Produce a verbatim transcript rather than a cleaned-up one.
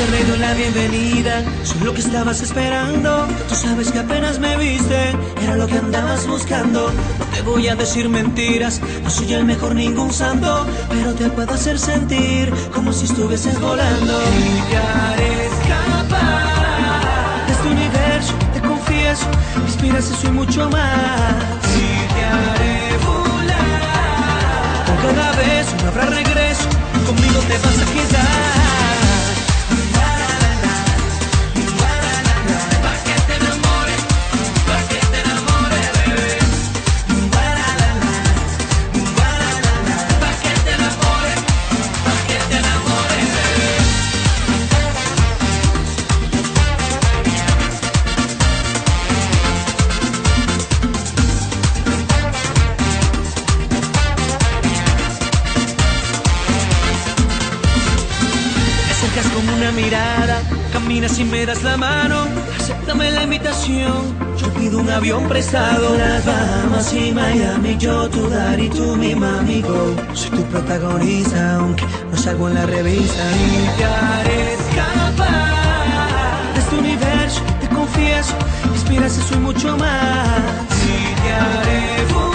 te doy la bienvenida, soy lo que estabas esperando. Tú sabes que apenas me viste, era lo que andabas buscando. No te voy a decir mentiras, no soy el mejor ningún santo, pero te puedo hacer sentir como si estuvieses volando. Y te haré escapar de este universo, te confieso, me inspiras eso y mucho más. Y te haré volar, con cada beso no habrá regreso, conmigo te vas a quedar. Con una mirada, caminas y me das la mano. Acéptame la invitación, yo pido un avión prestado. Las Bahamas y Miami, yo tu daddy, tú mi mami, go. Soy tu protagonista, aunque no salgo en la revista. Y te haré escapar de este universo, te confieso, inspiras eso y mucho más. Y te haré volar,